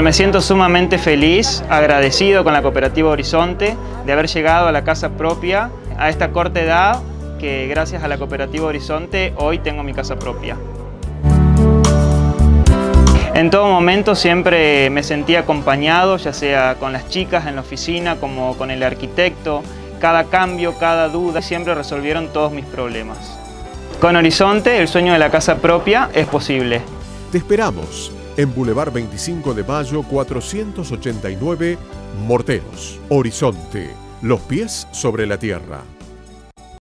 me siento sumamente feliz, agradecido con la Cooperativa Horizonte de haber llegado a la casa propia a esta corta edad, que gracias a la Cooperativa Horizonte hoy tengo mi casa propia. En todo momento siempre me sentí acompañado, ya sea con las chicas en la oficina como con el arquitecto. Cada cambio, cada duda, siempre resolvieron todos mis problemas. Con Horizonte, el sueño de la casa propia es posible. Te esperamos en Boulevard 25 de Mayo 489, Morteros. Horizonte, los pies sobre la tierra.